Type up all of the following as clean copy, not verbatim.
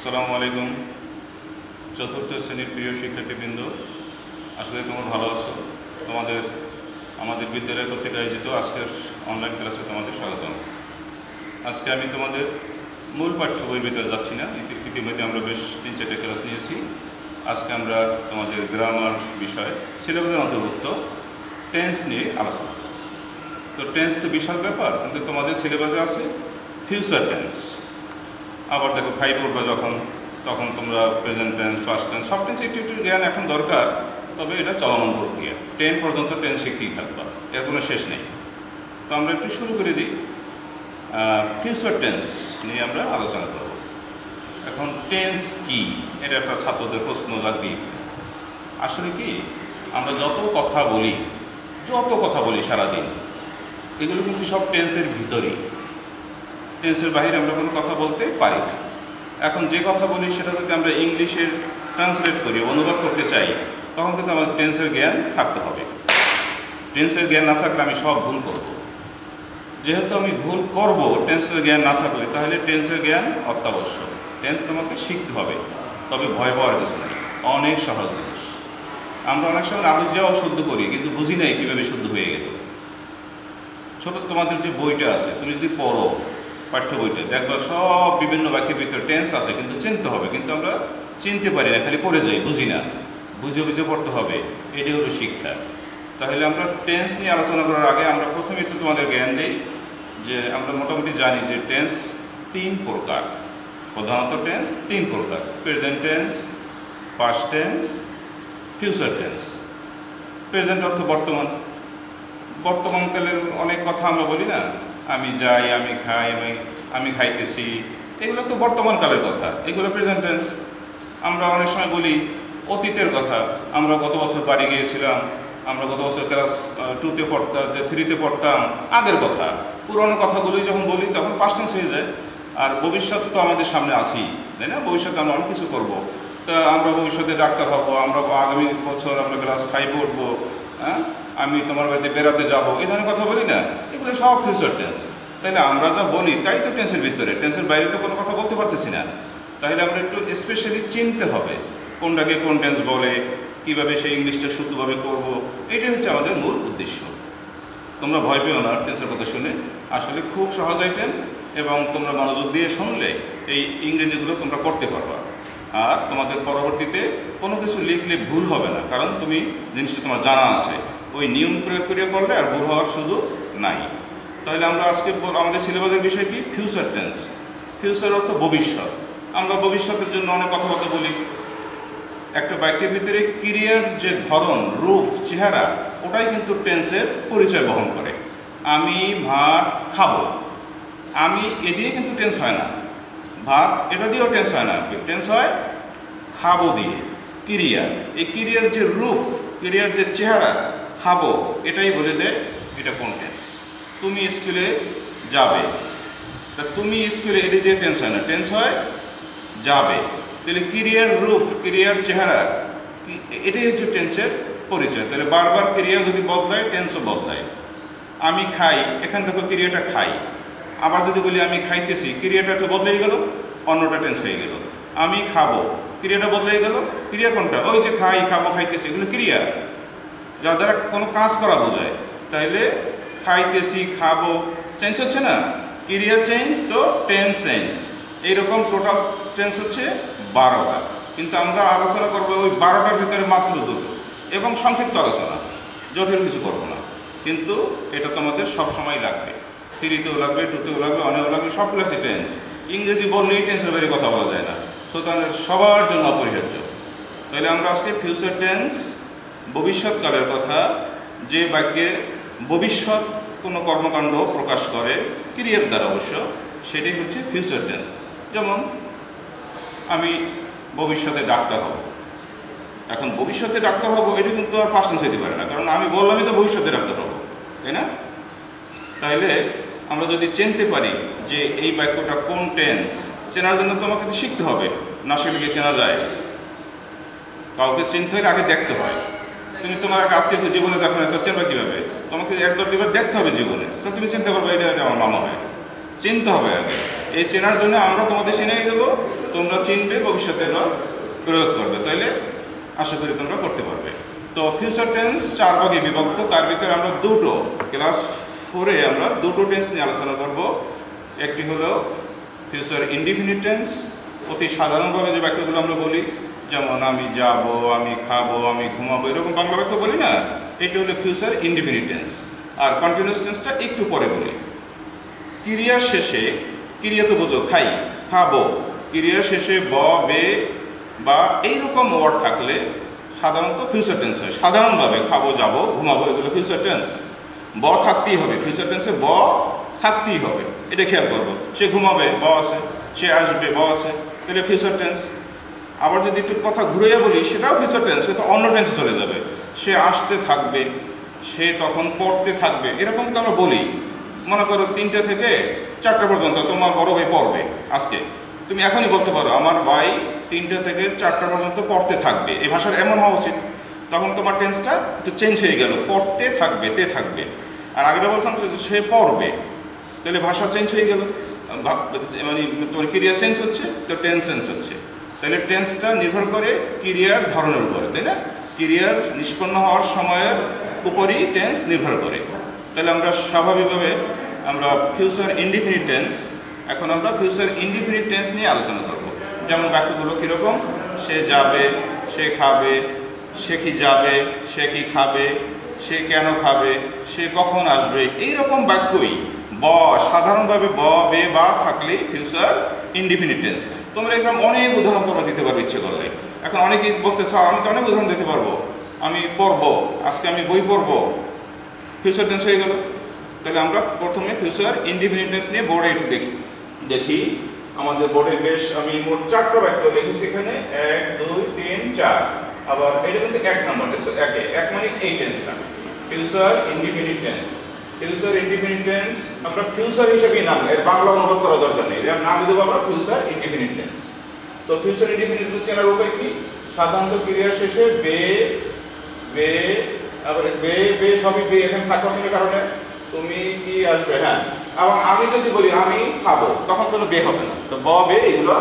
আসসালামু আলাইকুম। চতুর্থ শ্রেণীর প্রিয় শিক্ষার্থীবৃন্দ, আশা করি তোমরা ভালো আছো। আমাদের বিদ্যালয় কর্তৃক আয়োজিত আজকের অনলাইন ক্লাসে তোমাদের স্বাগতম। আজকে আমি তোমাদের মূল পাঠ্য বইয়ের ভিতরে যাচ্ছি না, ইতিমধ্যে আমরা বেশ 3-4টা ক্লাস নিয়েছি। আজকে আমরা তোমাদের গ্রামার বিষয় সিলেবাসের অন্তর্ভুক্ত টেন্স নিয়ে আলোচনা। তো টেন্স তো বিশাল ব্যাপার, কিন্তু তোমাদের সিলেবাসে আছে ফিউচার টেন্স। আবার দেখো 5 উঠবে তখন তোমরা প্রেজেন্ট টেন্স, পাস্ট টেন্স, সব টেন্স একটু জ্ঞান এখন দরকার। তবে এটা চলমান প্রক্রিয়া, 10 পর্যন্ত টেন্স শিখতেই থাকবা, এর কোনো শেষ নেই। তো আমরা একটু শুরু করে দিই। ফিউচার টেন্স নিয়ে আমরা আলোচনা করব। এখন টেন্স কি, এটা একটা ছাত্রদের প্রশ্ন জাগবে। আসলে কি, আমরা যত কথা বলি সারাদিন, এগুলো কিন্তু সব টেন্সের ভিতরেই। টেন্সের বাইরে আমরা কোনো কথা বলতে পারি না। এখন যে কথা বলি সেটা যদি আমরা ইংলিশের ট্রান্সলেট করি, অনুবাদ করতে চাই, তখন কিন্তু আমাদের টেন্সের জ্ঞান থাকতে হবে। টেন্সের জ্ঞান না থাকলে আমি সব ভুল করব। যেহেতু আমি ভুল করব টেন্সের জ্ঞান না থাকলে, তাহলে টেন্সের জ্ঞান অত্যাবশ্যক। টেন্স তোমাকে শিখতে হবে, তবে ভয় পাওয়ার কিছু নেই, অনেক সহজ জিনিস। আমরা অনেক সময় আলু যাওয়াও শুদ্ধ করি, কিন্তু বুঝি নাই কীভাবে শুদ্ধ হয়ে গেল। ছোট তোমাদের যে বইটা আছে, তুমি যদি পড়ো পাঠ্য বইটা, দেখবা সব বিভিন্ন বাক্যের ভিতরে টেন্স আছে, কিন্তু চিনতে হবে। কিন্তু আমরা চিনতে পারি না, খালি পড়ে যাই, বুঝি না। বুঝে পড়তে হবে, এটাই হলো শিক্ষা। তাহলে আমরা টেন্স নিয়ে আলোচনা করার আগে আমরা প্রথমে একটু তোমাদের জ্ঞান দিই যে আমরা মোটামুটি জানি যে টেন্স 3 প্রকার। প্রধানত টেন্স 3 প্রকার: present tense, past tense, future tense. Present অর্থ বর্তমানকালের অনেক কথা আমরা বলি না, আমি যাই, আমি খাই, আমি খাইতেছি, এগুলো তো বর্তমানকালের কথা, এগুলো প্রেজেন্ট টেন্স। আমরা অনেক সময় বলি অতীতের কথা, আমরা গত বছর বাড়ি গিয়েছিলাম, আমরা গত বছর ক্লাস 2তে পড়তাম, 3তে পড়তাম, আগের কথা, পুরনো কথাগুলোই যখন বলি তখন পাস্ট টেন্স হয়ে যায়। আর ভবিষ্যৎ তো আমাদের সামনে আছেই, তাই না? ভবিষ্যতে আমরা অনেক কিছু করবো। তা আমরা ভবিষ্যতে ডাক্তার হবো, আমরা আগামী বছর আমরা ক্লাস 5 উঠবো, হ্যাঁ, আমি তোমার বাড়িতে বেড়াতে যাবো, এই ধরনের কথা বলি না, এগুলো সব ফিউচার টেন্স। তাইলে আমরা যা বলি তাই তো টেন্সের ভিতরে, টেন্সের বাইরে তো কোনো কথা বলতে পারতেছি না। তাহলে আমরা একটু স্পেশালি চিনতে হবে কোনটাকে কোন টেন্স বলে, কীভাবে সেই ইংলিশটা শুদ্ধভাবে করব, এটাই হচ্ছে আমাদের মূল উদ্দেশ্য। তোমরা ভয় পেও না টেন্সের কথা শুনে, আসলে খুব সহজ আইটেম, এবং তোমরা মনোযোগ দিয়ে শুনলে এই ইংরেজিগুলো তোমরা করতে পারবা। আর তোমাদের পরবর্তীতে কোনো কিছু লিখলে ভুল হবে না, কারণ তুমি জিনিসটা তোমার জানা আছে। ওই নিয়ম প্রয়োগ করে করলে আর ভুল হওয়ার সুযোগ নাই। তাহলে আমরা আজকে আমাদের সিলেবাসের বিষয় কি? Future tense. ফিউচার অর্থ ভবিষ্যৎ। আমরা ভবিষ্যতের জন্য অনেক কথাবার্তা বলি। একটা বাক্যের ভিতরে ক্রিয়ার যে ধরন, রূপ, চেহারা, ওটাই কিন্তু টেন্সের পরিচয় বহন করে। আমি ভাত খাবো, আমি এ দিয়ে কিন্তু টেন্স হয় না। ভাত এটা দিয়েও টেন্স হয় না, টেন্স হয় খাবো দিয়ে। ক্রিয়া, এই ক্রিয়ার যে রূপ, ক্রিয়ার যে চেহারা, খাবো, এটাই বলে দেয় এটা কোন টেন্স। তুমি স্কুলে যাবে, তা তুমি স্কুলে এটা দিয়ে টেন্স হয় না, টেন্স হয় যাবে। তাহলে ক্রিয়ার রূপ, ক্রিয়ার চেহারা, এটাই হচ্ছে টেন্সের পরিচয়। তাহলে বারবার ক্রিয়া যদি বদলায়, টেন্সও বদলায়। আমি খাই, এখান থেকে ক্রিয়াটা খাই। আবার যদি বলি আমি খাইতেছি, ক্রিয়াটা তো বদলেই গেল, অন্যটা টেন্স হয়ে গেল। আমি খাবো, ক্রিয়াটা বদলে গেল, ক্রিয়া কোনটা? ওই যে খাই, খাবো, খাইতেছি, এগুলো ক্রিয়া, যা দ্বারা কোনো কাজ করা বোঝায়। তাইলে খাইতেছি, খাবো, চেঞ্জ হচ্ছে না? ক্রিয়া চেঞ্জ তো টেন্স চেঞ্জ। এইরকম টোটাল টেন্স হচ্ছে 12টা, কিন্তু আমরা আলোচনা করবো ওই 12টার ভিতরে মাত্র 2টো, এবং সংক্ষিপ্ত আলোচনা, জটিল কিছু করবো না। কিন্তু এটা তোমাদের সবসময় লাগবে, 3তেও লাগবে, 2তেও লাগবে, অনেও লাগবে, সব ক্লাসে টেন্স। ইংরেজি বললেই টেন্সের বাইরে কথা বলা যায় না, সুতরাং সবার জন্য অপরিহার্য। তাহলে আমরা আজকে ফিউচার টেন্স, ভবিষ্যৎকালের কথা, যে বাক্যে ভবিষ্যৎ কোনো কর্মকাণ্ড প্রকাশ করে ক্রিয়ার দ্বারা অবশ্য, সেটাই হচ্ছে ফিউচার টেন্স। যেমন আমি ভবিষ্যতে ডাক্তার হব। এখন ভবিষ্যতে ডাক্তার হব, এটা কিন্তু আর পাস্ট টেন্স হতে পারে না, কারণ আমি বললামই তো ভবিষ্যতে ডাক্তার হব, তাই না? তাইলে আমরা যদি চিনতে পারি যে এই বাক্যটা কোন টেন্স, চেনার জন্য তোমাকে তো শিখতে হবে, না শিখলে চেনা যায়? কাউকে চিনতে হলে আগে দেখতে হয়। তুমি তোমার এক আত্মীয়কে জীবনে দেখো না, তো চেনবা কীভাবে? তোমাকে 1-2বার দেখতে হবে জীবনে, তো তুমি চিনতে পারবে এটা আমার মামা হয়। চিনতে হবে আগে। এই চেনার জন্য আমরা তোমাদের চিনিয়ে দেবো, তোমরা চিনবে, ভবিষ্যতে এগুলো প্রয়োগ করবে, তাইলে আশা করি তোমরা করতে পারবে। তো ফিউচার টেন্স 4 ভাগে বিভক্ত, তার ভিতরে আমরা দুটো ক্লাস 4-এ আমরা দুটো টেন্স নিয়ে আলোচনা করব। একটি হলো ফিউচার ইনডিফিনিট টেন্স, অতি সাধারণভাবে যে বাক্যগুলো আমরা বলি, যেমন আমি যাব, আমি খাবো, আমি ঘুমাবো, এরকম বাংলা বাক্য বলি না, এটা হলো ফিউচার ইনডিফিনিট টেন্স। আর কন্টিনিউয়াস টেন্সটা একটু পরে বলি। ক্রিয়ার শেষে, ক্রিয়া তো বোঝো, খাই, খাবো, ক্রিয়ার শেষে ব, বে বা এইরকম ওয়ার্ড থাকলে সাধারণত ফিউচার টেন্স হয়। সাধারণভাবে খাবো, যাবো, ঘুমাবো, এগুলো ফিউচার টেন্স। ব থাকতেই হবে, ফিউচার টেন্সে ব থাকতেই হবে, এটা খেয়াল করবো। সে ঘুমাবে, ব আছে, সে আসবে, ব আছে, তাহলে ফিউচার টেন্স। আবার যদি একটু কথা ঘুরিয়ে বলি, সেটাও ফিউচার টেন্স, সে তো অন্য টেন্সে চলে যাবে। সে আসতে থাকবে, সে তখন পড়তে থাকবে, এরকম তো আমরা বলি। মনে করো 3টা থেকে 4টা পর্যন্ত তোমার বড় ভাই পড়বে আজকে, তুমি এখনই বলতে পারো আমার ভাই 3টা থেকে 4টা পর্যন্ত পড়তে থাকবে। এই ভাষার এমন হওয়া উচিত। তখন তোমার টেন্সটা একটু চেঞ্জ হয়ে গেল, পড়তে থাকবে, তে থাকবে। আর আগেটা বলতাম সে পড়বে, তাহলে ভাষা চেঞ্জ হয়ে গেল, মানে তোমার ক্রিয়া চেঞ্জ হচ্ছে, তো টেন্স চেঞ্জ হচ্ছে। তাহলে টেন্সটা নির্ভর করে ক্রিয়ার ধরনের উপরে, তাই না? ক্রিয়ার নিষ্পন্ন হওয়ার সময়ের উপরই টেন্স নির্ভর করে। তাহলে আমরা স্বাভাবিকভাবে আমরা ফিউচার ইনডিফিনিট টেন্স, এখন আমরা ফিউচার ইনডিফিনিট টেন্স নিয়ে আলোচনা করব। যেমন বাক্যগুলো কীরকম, সে যাবে, সে খাবে, সে কি যাবে, সে কি খাবে, সে কেন খাবে, সে কখন আসবে, এইরকম বাক্যই ব, সাধারণভাবে ব, বে, বা থাকলে ফিউচার ইনডিফিনিট টেন্স। তোমরা এরকম অনেক উদাহরণ তোমরা দিতে পারবে ইচ্ছে করলে। এখন অনেকেই বলতে চাও, আমি তো অনেক উদাহরণ দিতে পারবো, আমি পড়বো, আজকে আমি বই পড়বো, ফিউচার টেন্স হয়ে গেল। তাহলে আমরা প্রথমে ফিউচার ইনডিফিনিট টেন্স নিয়ে বোর্ডে একটু দেখি। আমাদের বোর্ডে বেশ আমি মোট 4টা বাক্য লিখেছি এখানে, 1, 2, 3, 4। আবার এটা কিন্তু 1 নম্বর, দেখছো, 1 মানে এই টেন্সটা future indefinite tense. Future indefinite tense আমরা ফিউচার হিসেবেই নাম, এর বাংলা অনুবাদ করা দরকার নেই, এর নাম দেবো আমরা ফিউচার ইনডিফিনিট টেন্স। তো ফিউচার ইনডিফিনিট টেন্স চেনার উপায় কি? সাধারণত ক্রিয়ার শেষে বে, বে, আবার বে, বে সবই বে, এখানে থাকার কারণে তুমি কি আসবে, হ্যাঁ। এবং আমি যদি বলি আমি খাবো, তখন কোনো বে হবে না। তো ব, বে এগুলো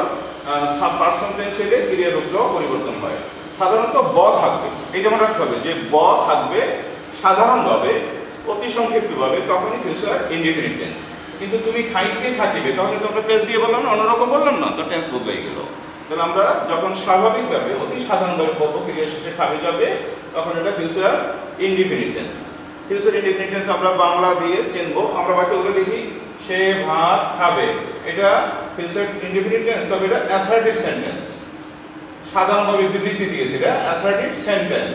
পার্সন চেঞ্জ হলে ক্রিয়ার রূপটাও পরিবর্তন হয়। সাধারণত ব থাকবে, এই যেমন রাখতে হবে যে ব থাকবে সাধারণভাবে, অতি সংক্ষিপ্তভাবে, তখনই ফিউচার ইনডিফিনিট টেন্স। কিন্তু তুমি খাইতে থাকিবে, তখন তো আমরা পেজ দিয়ে বললাম না, অন্যরকম বললাম না, তো টেন্স বদলে গেল। তাহলে আমরা যখন স্বাভাবিকভাবে অতি সাধারণভাবে বলবো ক্রিয়ার শেষে খাবে, যাবে, তখন এটা future indefinite tense. Future indefinite tense আমরা বাংলা দিয়ে চিনবো। আমরা বাক্যগুলো দেখি, সে ভাত খাবে, এটা ফিউচার ইনডিফিনিট টেন্স, তবে এটা অ্যাসার্টিভ সেন্টেন্স। সাধারণভাবে বিবৃতি দিয়েছে, এটা অ্যাসার্টিভ সেন্টেন্স।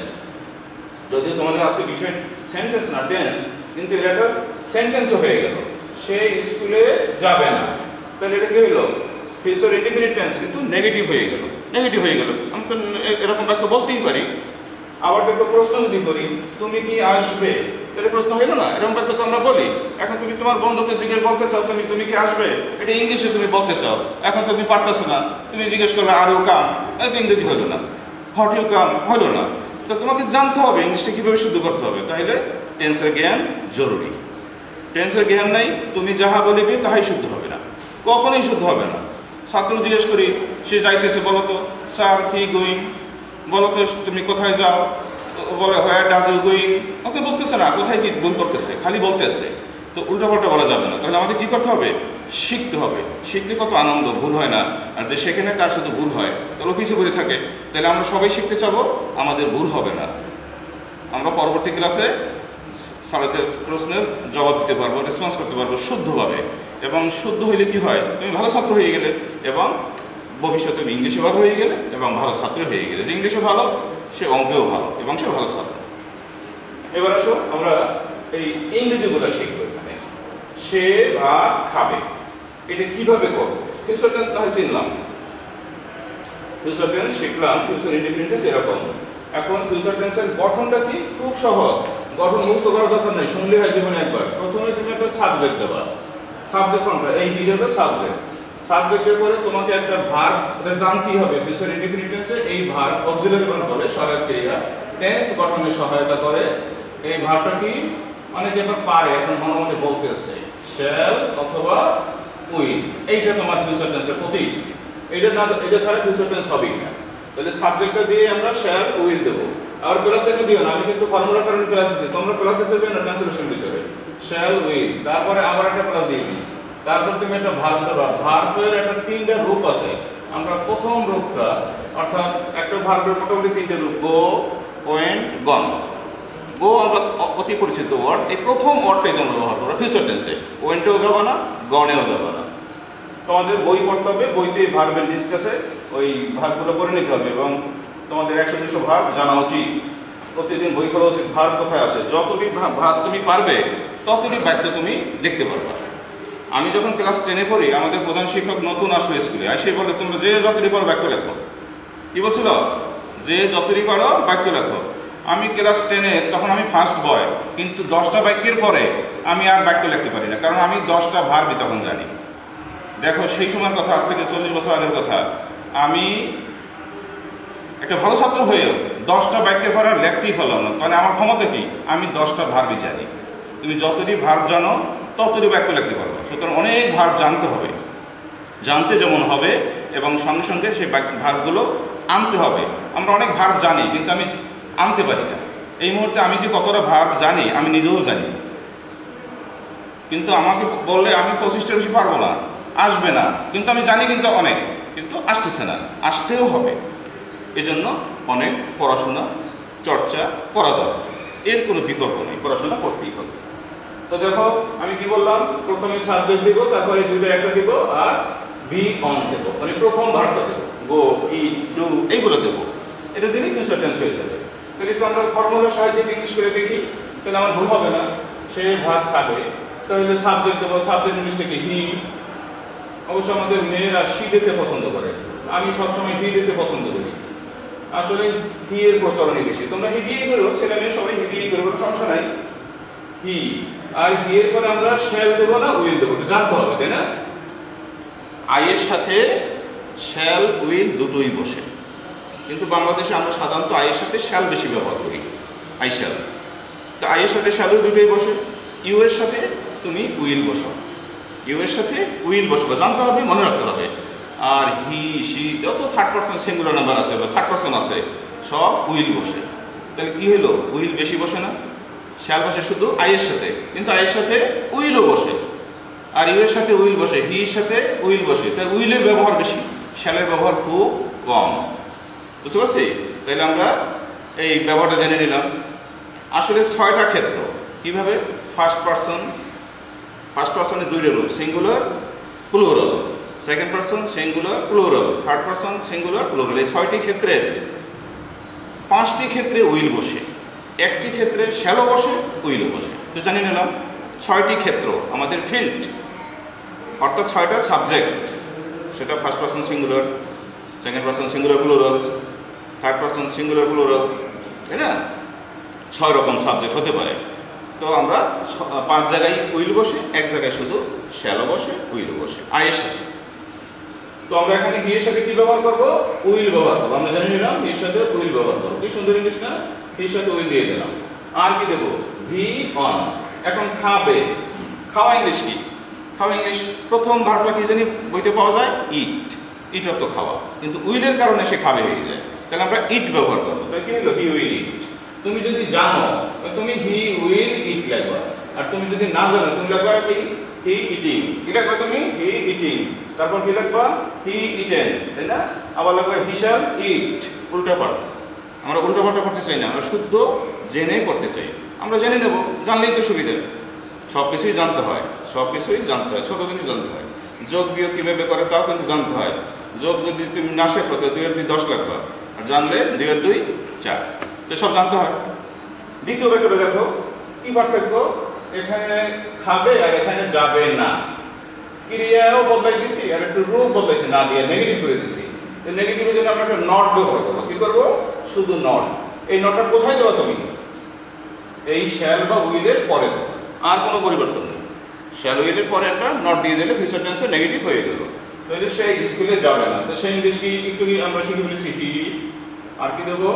যদিও তোমাদের আজকে বিষয় সেন্টেন্স না টেন্স, কিন্তু এটা একটা সেন্টেন্সও হয়ে গেল। সে স্কুলে যাবে না, তাহলে এটা কি হলো? ফিউচার ইনডিফিনিট টেন্স, কিন্তু নেগেটিভ হয়ে গেল, নেগেটিভ হয়ে গেল। আমি তো এরকম বাক্য বলতেই পারি। আবার দেখো, প্রশ্ন যদি করি, তুমি কি আসবে, তাহলে প্রশ্ন হইল না, এরকম বাক্য তো আমরা বলি। এখন তুমি তোমার বন্ধুকে জিজ্ঞেস বলতে চাও, তুমি কি আসবে, এটা ইংলিশে তুমি বলতে চাও, এখন তুমি পারতেছো না, তুমি জিজ্ঞেস করলে আর ইউ কাম, এটা ইংরেজি হলো না, হোয়াট ইউ কাম হলো না। তো তোমাকে জানতে হবে ইংলিশটা কীভাবে শুদ্ধ করতে হবে। তাহলে টেন্সের জ্ঞান জরুরি। টেন্সের জ্ঞান নাই, তুমি যাহা বলিবে তাহাই শুদ্ধ হবে না, কখনোই শুদ্ধ হবে না। ছাত্র জিজ্ঞেস করি, সে যাইতেছে, বলো তো স্যার হি গোয়িং, বলো তো তুমি কোথায় যাও, বলে হোয়ার ডাজ ইউ গোয়িং, ওকে বুঝতেছে না কোথায় কি ভুল করতেছে, খালি বলতেছে। তো উল্টাপাল্টা বলা যাবে না। তাহলে আমাদের কী করতে হবে? শিখতে হবে। শিখলে কত আনন্দ, ভুল হয় না। আর যে সেখানে তার শুধু ভুল হয়, তাহলে পিছু করে থাকে। তাহলে আমরা সবাই শিখতে চাবো, আমাদের ভুল হবে না। আমরা পরবর্তী ক্লাসে স্যারদের প্রশ্নের জবাব দিতে পারবো, রেসপন্স করতে পারবো শুদ্ধভাবে। এবং শুদ্ধ হইলে কি হয়? তুমি ভালো ছাত্র হয়ে গেলে, এবং ভবিষ্যতে তুমি ইংলিশে ভালো হয়ে গেলে, এবং ভালো ছাত্র হয়ে গেলে। যে ইংলিশে ভালো, সে অঙ্কেও ভালো, এবং সে ভালো ছাত্র। এবার আসো আমরা এই ইংরেজিগুলো শিখবো। এখানে সে ভাত খাবে, এটা কিভাবে করবো? ফিউচার টেন্স তাহলে চিনলাম, ফিউচার টেন্স শিখলাম, ফিউচার ইনডিফিনিট টেন্স এরকম। এখন ফিউচার টেন্সের গঠনটা কি? খুব সহজ। গঠন মুক্ত করার দরকার নেই, শুনলে হয় জীবনে একবার। প্রথমে তুমি একটা সাবজেক্ট দেবা। সাবজেক্ট কোনটা? এই ভিডিওটা সাবজেক্ট। সাবজেক্টের পরে তোমাকে একটা ভার্ব জানতেই হবে। ফিউচার ইনডিফিনিট টেন্সে এই ভার্ব অক্সিলারি ভার্ব বলে, সহায়ক ক্রিয়া, টেন্স গঠনে সহায়তা করে। এই ভার্বটা কি? অনেকে এবার পারে, এখন মনে মনে বলতেছে শ্যাল অথবা উইল। এইটা তোমার ফিউচার টেন্সের প্রতীক। এটা না, এটা ছাড়া ফিউচার টেন্স হবেই না। তাহলে সাবজেক্টটা দিয়ে আমরা শ্যাল উইল দেবো। আর প্লাস এনে দিও না, আমি কিন্তু ফর্মুলার কারণে প্লাস দিচ্ছি, তোমরা প্লাস দিতে চাই না ট্রান্সলেশন দিতে হবে। শ্যাল উইল, তারপরে আবার একটা প্লাস দিয়ে দিই, তারপর তুমি একটা ভার্ব দেবা। ভার্বের একটা তিনটা রূপ আছে। আমরা প্রথম রূপটা, অর্থাৎ একটা ভার্বের মোটামুটি তিনটে রূপ, গো, ওয়েন্ট, গন। গো আমরা অতি পরিচিত ওয়ার্ড, এই প্রথম ওয়ার্ডটাই তোমরা ব্যবহার করো ফিউচার টেন্সে। ওয়েন্টেও যাবে না, গনেও যাবে না। তোমাদের বই পড়তে হবে, বইতে ভার্বের লিস্ট আছে, ওই ভার্বগুলো করে নিতে হবে এবং তোমাদের 100-200 ভার্ব জানা উচিত। প্রতিদিন বই পড়া উচিত, ভার্ব কোথায় আছে। যতটি ভার্ব তুমি পারবে ততটি বাক্য তুমি দেখতে পারবে। আমি যখন ক্লাস 10-এ পড়ি, আমাদের প্রধান শিক্ষক নতুন আসলো স্কুলে, এসে বলে তোমরা যে যতটি পারো বাক্য লেখো। কি বলছিল? যে যতটি পারো বাক্য লেখো। আমি ক্লাস 10-এ, তখন আমি ফার্স্ট বয়, কিন্তু 10টা বাক্যের পরে আমি আর বাক্য লিখতে পারি না, কারণ আমি 10টা ভার্বই তখন জানি। দেখো সেই সময়ের কথা, আজ থেকে 40 বছর আগের কথা। আমি একটা ভালো ছাত্র হয়েও 10টা বাক্যের পর আর লিখতেই পারলাম না, মানে আমার ক্ষমতা কি? আমি 10টা ভার্বই জানি। তুমি যতটি ভার্ব জানো ততটি বাক্য লিখতে পারবো। সুতরাং অনেক ভার্ব জানতে হবে, জানতে যেমন হবে এবং সঙ্গে সঙ্গে সেই ভার্বগুলো আনতে হবে। আমরা অনেক ভার্ব জানি কিন্তু আমি আনতে পারি না। এই মুহূর্তে আমি যে কতটা ভার্ব জানি আমি নিজেও জানি, কিন্তু আমাকে বললে আমি 25টা বেশি পারবো না, আসবে না। কিন্তু আমি জানি কিন্তু অনেক, কিন্তু আসতেছে না, আসতেও হবে। এজন্য অনেক পড়াশোনা, চর্চা করা দরকার, এর কোনো বিকল্প নেই, পড়াশোনা করতেই হবে। তো দেখো আমি কি বললাম, প্রথমে সাবজেক্ট দেবো, তারপরে দুইটা একটা দেবো আর বি অন দেবো, মানে প্রথম ভার্বটা দেবো, গো, ইট, ডু এইগুলো দেবো। এটা দিলেই ফিউচার টেন্স হয়ে যাবে। তাহলে একটু আমরা ফর্মুলার সাহায্যে ইংলিশ করে দেখি, তাহলে আমার ভুল হবে না। সে ভাত খাবে, তাহলে সাবজেক্ট দেবো। সাবজেক্ট ইংলিশটা কি? হি। অবশ্য আমাদের মেয়েরা শি দিতে পছন্দ করে, আমি সবসময় হি দিতে পছন্দ করি। আসলে হি এর প্রচলনই বেশি। তোমরা হি দিয়ে করো, ছেলে মেয়ে সবাই হি দিয়ে করো, কোনো সমস্যা নাই। হি আর হি এর পরে আমরা শ্যাল দেবো না উইল দেবো, জানতে হবে, তাই না? আইয়ের সাথে শ্যাল উইল দুটোই বসে, কিন্তু বাংলাদেশে আমরা সাধারণত আইয়ের সাথে শ্যাল বেশি ব্যবহার করি, আই শ্যাল। তো আইয়ের সাথে শ্যাল দুটোই বসে। ইউ এর সাথে তুমি উইল বসো, ইউ এর সাথে উইল বসবে, জানতে হবে, মনে রাখতে হবে। আর হি, সি, যত থার্ড পারসন সিঙ্গুলার নাম্বার আছে বা থার্ড পারসন আছে সব উইল বসে। তাহলে কি হলো? উইল বেশি বসে না? শ্যাল বসে শুধু আইয়ের সাথে, কিন্তু আইয়ের সাথে উইলও বসে। আর ইউ এর সাথে উইল বসে, হি এর সাথে উইল বসে। তাই উইলের ব্যবহার বেশি, শ্যালের ব্যবহার খুব কম। বুঝতে পারছি? তাহলে আমরা এই ব্যবহারটা জেনে নিলাম। আসলে 6টা ক্ষেত্র। কিভাবে? ফার্স্ট পারসনের দুইটা রূপ, singular, plural. Second person singular, plural. Third person singular, plural. এই 6টি ক্ষেত্রের 5টি ক্ষেত্রে উইল বসে, একটি ক্ষেত্রে শ্যালো বসে, উইলও বসে। তো জানি নিলাম 6টি ক্ষেত্র আমাদের ফিল্ড, অর্থাৎ 6টা সাবজেক্ট। সেটা first person singular, second person singular plural, third person singular plural, তাই না? 6 রকম সাবজেক্ট হতে পারে। তো আমরা 5 জায়গায় উইল বসে, এক জায়গায় শুধু শ্যালো বসে, উইল বসে আয়ের সাথে। তো আমরা এখানে হি এর সাথে কি ব্যবহার করবো? উইল ব্যবহার করবো। আমরা জানি নিলাম হি এর সাথে উইল ব্যবহার করবো। কি সুন্দর ইংলিশ না? হি এর সাথে উইল দিয়ে দিলাম। আর কি দেবো? V one. এখন খাবে, খাওয়া ইংলিশ কি? খাওয়া ইংলিশ প্রথম ভার্বটা কি জানি বইতে পাওয়া যায়? ইট। ইট অর্থ খাওয়া, কিন্তু উইলের কারণে সে খাবে হয়ে যায়। তাহলে আমরা ইট ব্যবহার করবো। তাই কি হলো? He will eat. তুমি যদি জানো তুমি হি উইল ইট লিখবা, আর তুমি যদি না জানো তুমি লিখবা কি? He eating. কি লিখবা তুমি? He eating. তারপর কি লিখবা? হি ইটেন, তাই না? আবার লিখবা হি শ্যাল ইট। উল্টাপাল্টা। আমরা উল্টাপাল্টা করতে চাই না, আমরা শুদ্ধ জেনে করতে চাই। আমরা জেনে নেব, জানলেই তো সুবিধা। সব কিছুই জানতে হয়, সব কিছুই জানতে হয়, ছোট জিনিস জানতে হয়। যোগ বিয়োগ কীভাবে করে তাও কিন্তু জানতে হয়। যোগ যদি তুমি না শেখো তো 2 এর 2 10 লাগবা, আর জানলে 2 এর 2 4। তো সব জানতে হয়। দ্বিতীয় ব্যাপারটা দেখো কি পার্থক্য, এখানে খাবে আর এখানে যাবে না। ক্রিয়াও বদলাই দিছি আর একটু রূপ বদলাইছি, না দিয়ে নেগেটিভ করে দিছি। তো নেগেটিভের জন্য আমরা একটা নট ব্যবহার করবো। কি করবো? শুধু নট। এই নটটা কোথায় দেবো তুমি? এই শ্যাল বা উইলের পরে দেবো, আর কোনো পরিবর্তন নেই। শ্যাল উইলের পরে একটা নট দিয়ে দিলে ফিউচার টেন্সে নেগেটিভ হয়ে গেল। তাহলে সে স্কুলে যাবে না। তো সেই ইংলিশ কি একটু আমরা শিখে ফেলেছি হি। আর কি দেবো?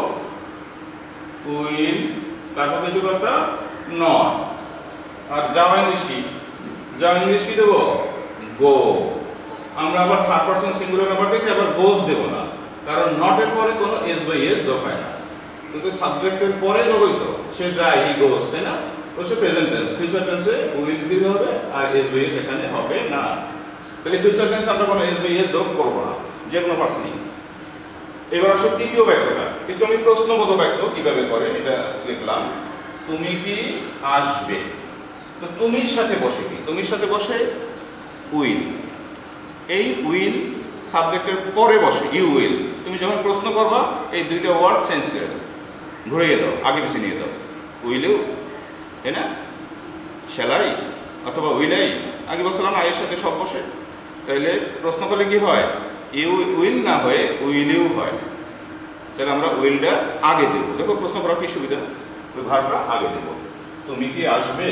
উইল। তারপর দেবো একটা নট। আর যাওয়া ইংলিশ কি? যাওয়া ইংলিশ কি দেবো? গো। আমরা আবার থার্ড পারসন সিঙ্গুলার নাম্বার থেকে আবার গোজ দেব না, কারণ নটের পরে কোনো এস বাই এস যোগ হয় না। কিন্তু সাবজেক্টের পরে যোগই তো, সে যায় ই গোজ, তাই না? তো সে প্রেজেন্ট টেন্স, ফিউচার টেন্সে উইল দিতে হবে আর এস বাই এস এখানে হবে না। তাহলে ফিউচার টেন্স আমরা কোনো এস বাই এস যোগ করবো না, যে কোনো পার্সনই। এবার আসলে তৃতীয় বাক্যটা, কিন্তু আমি প্রশ্নবোধক বাক্য কিভাবে করে এটা লিখলাম, তুমি কি আসবে। তো তুমির সাথে বসে কি, তুমির সাথে বসে উইল, এই উইল সাবজেক্টের পরে বসে ইউ উইল। তুমি যখন প্রশ্ন করবা এই দুইটা ওয়ার্ড চেঞ্জ করে দাও, ঘুরিয়ে দাও, আগে পিছিয়ে নিয়ে দাও। উইলেও, তাই না? সেলাই অথবা উইলাই, আগে বলছিলাম আয়ের সাথে সব বসে। তাইলে প্রশ্ন করলে কি হয়, ইউ উইল না হয়ে উইলেও হয়। তাহলে আমরা উইলটা আগে দেব। দেখো প্রশ্ন করার কি সুবিধা, ওই ভার্বটা আগে দেব। তুমি কি আসবে,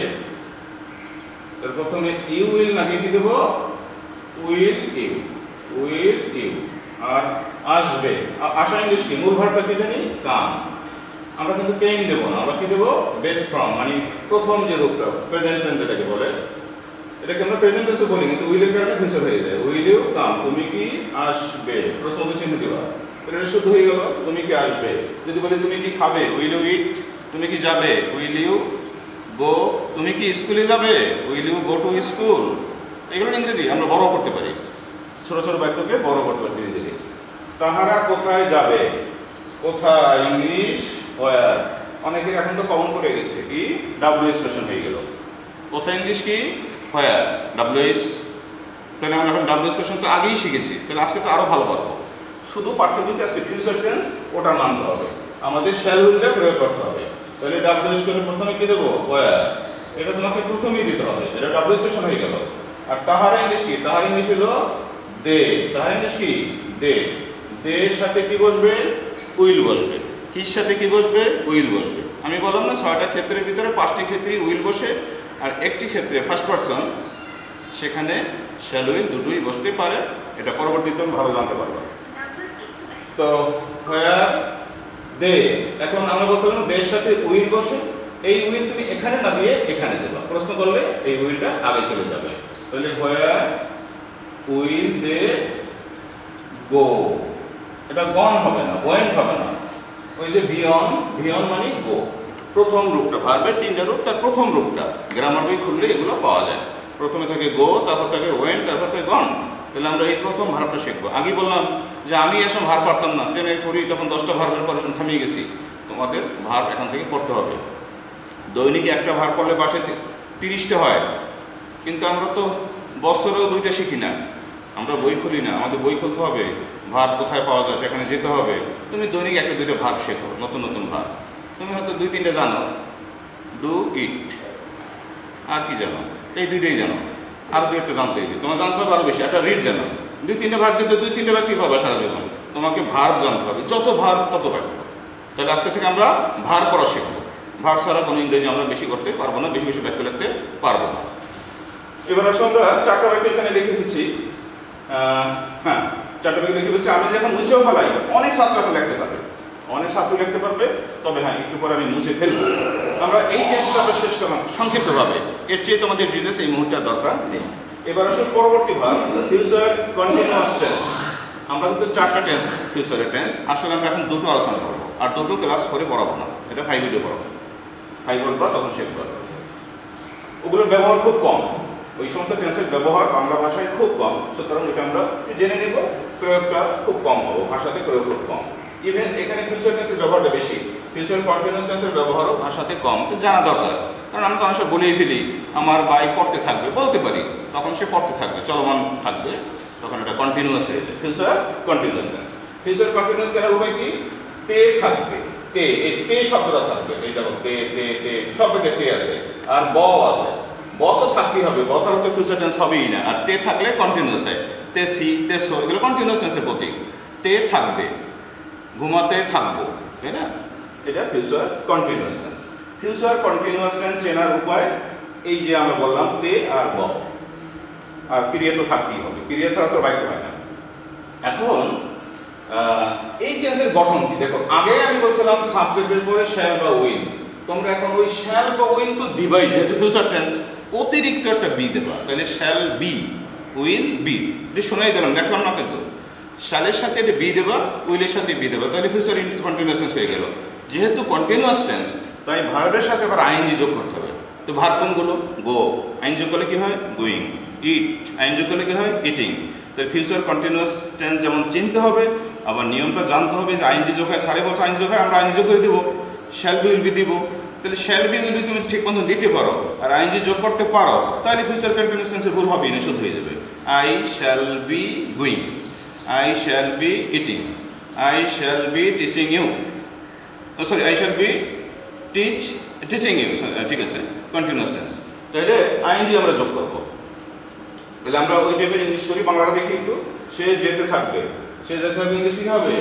তাহলে প্রথমে ইউ উইল না কি দেব, উইল ইউ, উইল ইউ। আর আসবে, আসা ইংলিশ কি, মূল ভার্বটা কি জানি, কাম। আমরা কিন্তু কেম দেব না, আমরা কি দেব, বেস ফ্রম, মানে প্রথম যে রূপটা প্রেজেন্ট টেন্স যেটাকে বলে, এটাকে আমরা প্রেজেন্ট টেন্সে বলি, কিন্তু উইলের কারণে ফিউচার হয়ে যায়। উইল ইউ কাম, তুমি কি আসবে, প্রশ্নবোধক চিহ্ন দিবা, এটা শুদ্ধ হয়ে গেল, তুমি কি আসবে। যদি বলি তুমি কি খাবে, উইল ইউ ইট। তুমি কি যাবে, উইল ইউ গো। তুমি কি স্কুলে যাবে, will you go to school. এগুলো ইংরেজি আমরা বড় করতে পারি, ছোট ছোট বাক্যকে বড় করতে পারি ধীরে ধীরে। তাহারা কোথায় যাবে, কোথায় ইংলিশ হোয়ার। অনেকের এখন তো কমন করে গেছে কি, ডাব্লিউ এক্সপ্রেশন হয়ে গেল। কোথায় ইংলিশ কি, হোয়ার, ডাব্লিউ এস। তাহলে আমরা এখন ডাব্লিউ এক্সপ্রেশন তো আগেই শিখেছি, তাহলে আজকে তো আরো ভালো পারবো। শুধু পাঠ্যবইতে আজকে ফিউচার টেন্স ওটা মানতে হবে, আমাদের শ্যাল উইলটা প্রয়োগ করতে হবে। তাহলে ডাব্লিউ এক্সপ্রেশন প্রথমে কি দেবো, হোয়ার, এটা তোমাকে প্রথমেই দিতে হবে, এটা ডাব্লিউ এক্সপ্রেশন হয়ে গেল। আর তাহারা ইংলিশ কি, তাহার ইংলিশ হলো দে, তাহার ইংলিশ কি, দে। দে এর সাথে কি বসবে, উইল বসবে। কির সাথে কি বসবে, উইল বসবে। আমি বললাম না 6টা ক্ষেত্রের ভিতরে 5টি ক্ষেত্রেই উইল বসে, আর একটি ক্ষেত্রে ফার্স্ট পারসন, সেখানে শ্যাল উইল দুটোই বসতে পারে। এটা পরবর্তীতে ভালো জানতে পারবো। তো হোয়ার দে, এখন আমরা বলছিলাম দের সাথে উইল বসে, এই উইল তুমি এখানে না দিয়ে এখানে দেবা, প্রশ্ন করলে এই উইলটা আগে চলে যাবে। তাহলে হোয়ার উইল দে গো, এটা গন হবে না, ওয়েন্ট হবে না। ওই যে ভিয়ন, ভিয়ন মানে গো, প্রথম রূপটা, ভার্বের 3টা রূপ, তার প্রথম রূপটা গ্রামার বই খুললে এগুলো পাওয়া যায়। প্রথমে থাকে গো, তারপর থাকে ওয়েন্ট, তারপর থাকে গন। তাহলে আমরা এই প্রথম ভার্বটা শিখবো। আগে বললাম যে আমি এখন ভার্ব পারতাম না, জেনে পড়ি, তখন 10টা ভার্বের পরে থামিয়ে গেছি। তোমাদের ভার্ব এখন থেকে পড়তে হবে। দৈনিক একটা ভার্ব পড়লে বাসে 30টা হয়, কিন্তু আমরা তো বছরেও 2টা শিখি না, আমরা বই খুলি না। আমাদের বই খুলতে হবে, ভার্ব কোথায় পাওয়া যায় সেখানে যেতে হবে। তুমি দৈনিক 1-2টা ভার্ব শেখো, নতুন নতুন ভার্ব। তুমি হয়তো 2-3টা জানো, ডু ইট, আর কি জানো, এই 2টাই জানো, আর 2-একটা জানতে হবে। তোমার জানতে হবে আরো বেশি, একটা রিড জানো। 2-3টা ভার্ব দিতে 2-3টা বাক্য পাবা সারা জীবন। তোমাকে ভার্ব জানতে হবে, যত ভার্ব তত বাক্য। তাহলে আজকে থেকে আমরা ভার্ব পড়া শিখবো। ভার্ব ছাড়া কোনো ইংরেজি আমরা বেশি করতে পারবো না, বেশি বেশি বাক্য লিখতে পারবো না। এবার আসলে আমরা 4টা বাক্য এখানে লিখে দিচ্ছি। হ্যাঁ, 4টা বাক্য লিখে দিচ্ছি। আমি যখন মুছেও ফেলাই, অনেক ছাত্র লিখতে পারবে, অনেক ছাত্র লিখতে পারবে। তবে হ্যাঁ, একটু পরে আমি মুছে ফেলবো। আমরা এই টেন্সটা শেষ করলাম সংক্ষিপ্তভাবে, এর চেয়ে তোমাদের ডিটেলস এই মুহূর্তে দরকার নেই। এবার আসলে পরবর্তী ভার্ব, ফিউচার কন্টিনিউয়াস টেন্স। আমরা কিন্তু 4টা টেন্স ফিউচারের টেন্স, আসলে আমরা এখন 2টো আলোচনা করবো, আর 2টো ক্লাস করে পড়াবো না, এটা 5 ভিডিও পড়াবো। 5 বলবো তখন শিখবো। ওগুলোর ব্যবহার খুব কম, ওই সমস্ত টেন্সের ব্যবহার বাংলা ভাষায় খুব কম, সুতরাং এটা আমরা জেনে নেব। প্রয়োগটা খুব কম হবে, ভাষাতে প্রয়োগ খুব কম। ইভেন এখানে ফিউচার টেন্সের ব্যবহারটা বেশি, ফিউচার কন্টিনিউয়াস টেন্সের ব্যবহারও ভাষাতে কম, তো জানা দরকার। কারণ আমরা তো অনেক সময় বলেই ফেলি, আমার ভাই পড়তে থাকবে, বলতে পারি, তখন সে পড়তে থাকবে, চলমান থাকবে, তখন এটা কন্টিনিউয়াস হয়ে যায় future continuous tense. Future continuous কেন উপায় কি, তে থাকবে, তে, এই তে শব্দটা থাকবে, এই দেখো তে তে তে, শব্দটা তে আছে, আর ব আছে, ব তো থাকতেই হবে, ব ছাড়া তো ফিউচার টেন্স হবেই না। আর তে থাকলে কন্টিনিউয়াস হয়, তে সি, তে সো, এগুলো কন্টিনিউয়াস টেন্সের প্রতীক। তে থাকবে, ঘুমাতে থাকবো, তাই না, এটা future continuous tense. Future continuous tense চেনার উপায় এই যে আমরা বললাম তে আর ব, আর ক্রিয়া তো থাকতেই হবে, ক্রিয়া ছাড়া তো বাক্য হয় না। এখন এই টেন্সের গঠন কি দেখো, আগে আমি বলছিলাম সাবজেক্টের পরে শ্যাল বা উইল, তোমরা এখন ওই শ্যাল বা উইল তো দিবাই, যেহেতু ফিউচার টেন্স, অতিরিক্ত একটা বি দেবা, তাহলে শ্যাল বি উইল বি, এটা শোনাই দিলাম, দেখলাম না কিন্তু। শ্যালের সাথে এটা বি দেবা, উইলের সাথে বি দেবা, তাহলে ফিউচার কন্টিনিউয়াস টেন্স হয়ে গেল। যেহেতু কন্টিনিউয়াস টেন্স, তাই ভার্বের সাথে আবার আইএনজি যোগ করতে হবে। তো ভার্ব কোনগুলো? গো, আইন যোগ করলে কি হয়? গোয়িং। ইট, আইন যোগ করলে কি হয়? ইটিং। তো ফিউচার কন্টিনিউয়াস টেন্স যেমন চিনতে হবে, আবার নিয়মটা জানতে হবে যে আইনজি যোগ হয়, সারে বছর আইনজি যোগ হয়, আমরা আইনজি যোগ করে দেবো, শ্যাল বি উইল বি দিব। তাহলে শ্যাল বি উইল বি তুমি ঠিক মতো দিতে পারো আর আইনজি যোগ করতে পারো, তাহলে ফিউচার কন্টিনিউয়াস টেন্সের ভুল হবেই না, শুদ্ধ হয়ে যাবে। I shall be going, I shall be eating, I shall be teaching you, sorry I shall be teaching you, ঠিক আছে, কন্টিনিউয়াস টেন্স। তাহলে আইনজি আমরা যোগ করবো। তাহলে আমরা ওই টাইপের ইংলিশ করি, বাংলাটা দেখি একটু। সে যেতে থাকবে, সে যেতে থাকবে, ইংলিশ কি হবে?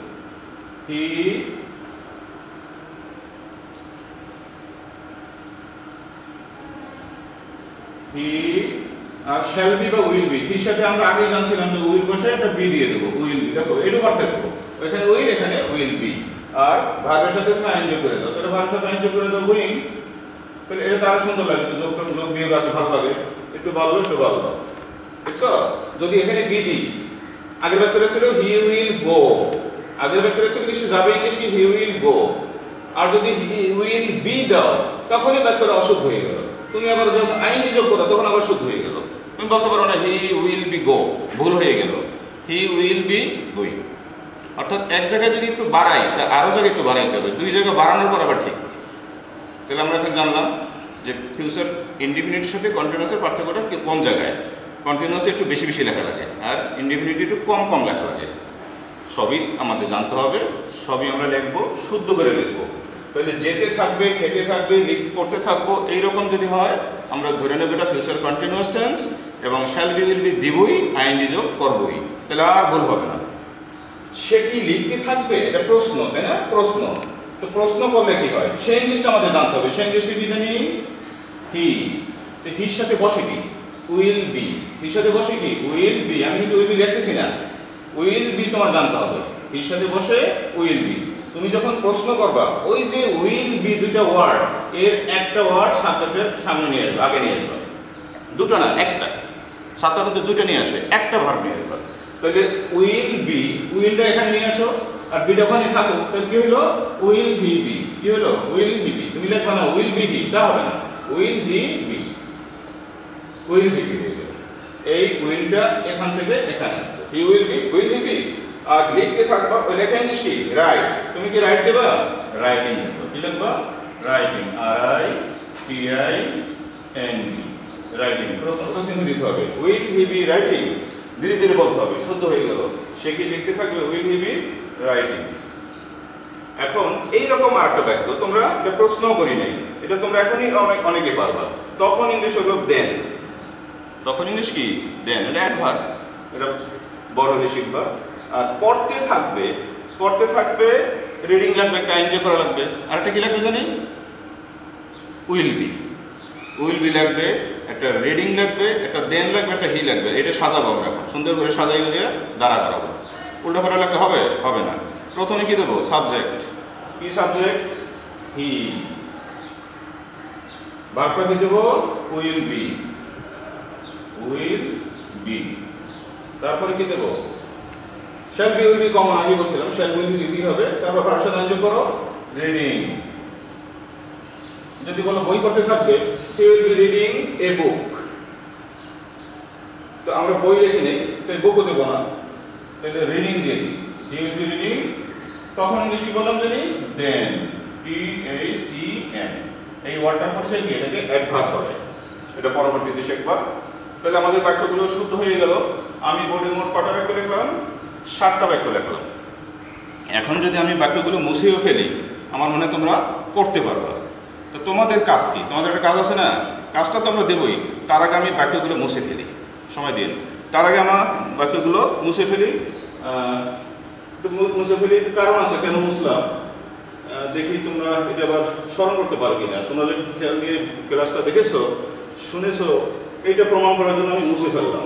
হি আর শ্যাল বি বা উইল বি। হির সাথে আমরা আগে জানছিলাম যে উইল বসে একটা বি দিয়ে দেবো, উইল বি। দেখো এটু পার্থক্য, এখানে উইল, এখানে উইল বি। আর ভার্বের সাথে তুমি আইন যোগ করে দাও, তাহলে ভার্বের সাথে আইন যোগ করে দাও উইং। তাহলে এটা তো আরো সুন্দর লাগে, যোগ বিয়োগ আছে, ভালো লাগে, একটু ভালো দেখছো। যদি এখানে বি দিই, আগের বাক্যটা ছিল হি উইল গো, আগের বাক্যটা ছিল কি সে যাবে, ইংলিশ কি হি উইল গো। আর যদি হি উইল বি দাও, তখনই বাক্যটা অশুদ্ধ হয়ে গেল। তুমি আবার যখন আইন যোগ করো, তখন আবার শুদ্ধ হয়ে গেল। তুমি বলতে পারো না হি উইল বি গো, ভুল হয়ে গেল, হি উইল বি গোয়িং। অর্থাৎ এক জায়গায় যদি একটু বাড়াই, তা আরো জায়গায় একটু বাড়াইতে হবে, দুই জায়গায় বাড়ানোর পর আবার ঠিক। তাহলে আমরা এখন জানলাম যে ফিউচার ইনডিফিনিটির সাথে কন্টিনিউয়াসের পার্থক্যটা কোন জায়গায়। কন্টিনিউয়াসে একটু বেশি বেশি লেখা লাগে, আর ইনডিফিনিটি একটু কম লেখা লাগে। সবই আমাদের জানতে হবে, সবই আমরা লিখবো, শুদ্ধ করে লিখবো। তাহলে যেতে থাকবে, খেতে থাকবে, করতে থাকবো, এইরকম যদি হয় আমরা ধরে নেব এটা ফিউচার কন্টিনিউয়াস টেন্স, এবং শ্যাল বি উইল বি দিবই, আইএনজি যোগ করবই, তাহলে আর ভুল হবে না। সে কি লিখতে থাকবে, এটা প্রশ্ন, তাই না? প্রশ্ন। তো প্রশ্ন করলে কি হয়, সেই ইংলিশটা আমাদের জানতে হবে। সেই ইংলিশটি কি জানি? হি। তো হির সাথে বসে কি? Will be. হির সাথে বসে কি? Will be. আমি কিন্তু উইল বি লিখতেছি না, উইল বি তোমার জানতে হবে। হির সাথে বসে উইল বি। তুমি যখন প্রশ্ন করবা, ওই যে উইল বি দুইটা ওয়ার্ড, এর একটা ওয়ার্ড সাবজেক্টের সামনে নিয়ে আসবে, আগে নিয়ে আসবে। দুটো না, একটা। সাধারণত দুটো নিয়ে আসে, একটা ভার্ব নিয়ে আসবে। তাহলে উইল বি, উইলটা এখানে নিয়ে আসো, আর বিটা ওখানে থাকুক, তাহলে কি হলো? Will be be. কি হলো? Will be be. তুমি লিখবা না উইল বি বি, তা হবে না, will be be, will be be. এই উইলটা এখান থেকে এখানে আসছে, he will be, will he be. আর লিখতে থাকবা, ওই লেখা ইংলিশ কি? রাইট। তুমি কি রাইট দেবা? রাইটিং। কি লিখবা? রাইটিং, আর I T I N G, writing. প্রশ্ন চিহ্ন দিতে হবে। উইল হি বি রাইটিং, ধীরে ধীরে বলতে হবে, শুদ্ধ হয়ে গেল। সে কি লিখতে থাকবে? Will he be writing. এখন এইরকম আরেকটা বাক্য, তোমরা এটা প্রশ্ন করি নাই, এটা তোমরা এখনই অনেকে পারবা। তখন ইংলিশ হলো দেন। তখন ইংলিশ কি? দেন, এটা অ্যাডভার্ব, এটা বড় হলে শিখবা। আর পড়তে থাকবে, পড়তে থাকবে, রিডিং লাগবে, একটা এনজয় করা লাগবে। আর একটা কি লাগবে জানি? Will be. উইল বি লাগবে, একটা রিডিং লাগবে, একটা দেন লাগবে, একটা হি লাগবে। এটা সাজাবো আমরা, এখন সুন্দর করে সাজাই দিয়ে দাঁড়া করাবো। উল্টা পাল্টা লাগলে হবে? হবে না। প্রথমে কি দেবো? সাবজেক্ট। কি সাবজেক্ট? হি। ভার্বটা কি দেবো? Will be, will be. তারপরে কি দেবো? Shall be will be common, আমি বলছিলাম শ্যাল বি উইল বি দিতেই হবে। তারপর ভার্বের সাথে যোগ করো, রিডিং। যদি বলো বই পড়তে থাকবে, he will be reading a book। তো আমরা বই লিখি নেই, তাই বুকও দেবো না, তাহলে রিডিং দিয়ে দিই, he will be reading। তখন ইংলিশ কি বললাম জানি? দেন, THEN। এই ওয়ার্ডটার হচ্ছে কি? এটাকে অ্যাডভার্ব বলে, এটা পরবর্তীতে শিখবা। তাহলে আমাদের বাক্যগুলো শুদ্ধ হয়ে গেল। আমি বোর্ডে মোট কটা বাক্য লিখলাম? 7টা বাক্য লিখলাম। এখন যদি আমি বাক্যগুলো মুছেও ফেলি, আমার মনে হয় তোমরা করতে পারবা। তো তোমাদের কাজ কি? তোমাদের একটা কাজ আছে না, কাজটা তো আমরা দেবই। তার আগে আমি বাক্যগুলো মুছে ফেলি, সময় দিন। তার আগে আমার বাক্যগুলো মুছে ফেলি, মুছে ফেলি। কারণ আছে কেন মুছলাম, দেখি তোমরা এটা আবার স্মরণ করতে পারো কিনা। তোমরা যদি খেয়াল দিয়ে ক্লাসটা দেখেছো, শুনেছো, এইটা প্রমাণ করার জন্য আমি মুছে ফেললাম।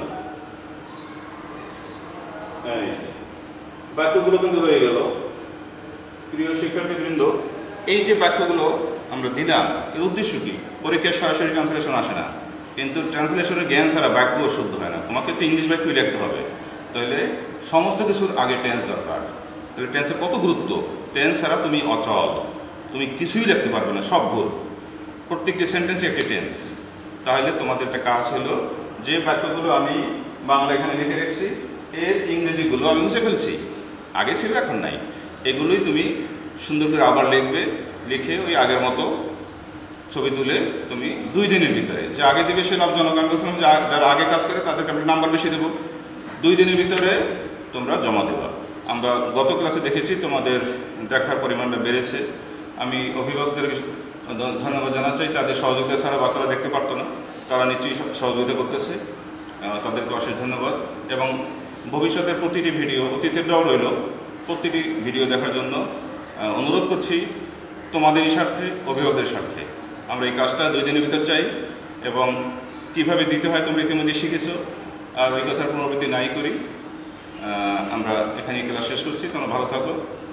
বাক্যগুলো কিন্তু রয়ে গেল। প্রিয় শিক্ষার্থীবৃন্দ, এই যে বাক্যগুলো আমরা দিলাম, এর উদ্দেশ্য কি? পরীক্ষার সরাসরি ট্রান্সলেশন আসে না, কিন্তু ট্রান্সলেশনের জ্ঞান ছাড়া বাক্য শুদ্ধ হয় না। তোমাকে তো ইংলিশ বাক্যই লিখতে হবে, তাহলে সমস্ত কিছুর আগে টেন্স দরকার। তাহলে টেন্সের কত গুরুত্ব! টেন্স ছাড়া তুমি অচল, তুমি কিছুই লিখতে পারবে না, সব ভুল। প্রত্যেকটি সেন্টেন্সে একটি টেন্স। তাহলে তোমাদের একটা কাজ হলো, যে বাক্যগুলো আমি বাংলা এখানে লিখে রেখেছি এর ইংরেজিগুলো আমি মুছে ফেলছি, আগে ছিল এখন নাই, এগুলোই তুমি সুন্দর করে আবার লিখবে। লিখে ওই আগের মতো ছবি তুলে তুমি 2 দিনের ভিতরে, যে আগে দেবে সে লাভজনক। আমি বলছিলাম যে যারা আগে কাজ করে তাদেরকে আমরা নাম্বার বেশি দেবো, 2 দিনের ভিতরে তোমরা জমা দেবা। আমরা গত ক্লাসে দেখেছি তোমাদের দেখার পরিমাণটা বেড়েছে। আমি অভিভাবকদের ধন্যবাদ জানাচ্ছি, তাদের সহযোগিতা ছাড়া বাচ্চারা দেখতে পারতো না, তারা নিশ্চয়ই সহযোগিতা করতেছে, তাদেরকে অশেষ ধন্যবাদ। এবং ভবিষ্যতের প্রতিটি ভিডিও, অতীতেরটাও রইল, প্রতিটি ভিডিও দেখার জন্য অনুরোধ করছি তোমাদেরই স্বার্থে, অভিভাবকদের স্বার্থে। আমরা এই কাজটা 2 দিনের ভিতর চাই, এবং কিভাবে দিতে হয় তোমরা ইতিমধ্যে শিখেছো, আর ওই কথার পুনরাবৃত্তি নাই করি। আমরা এখানে ক্লাস শেষ করছি। তোমরা ভালো থাকো।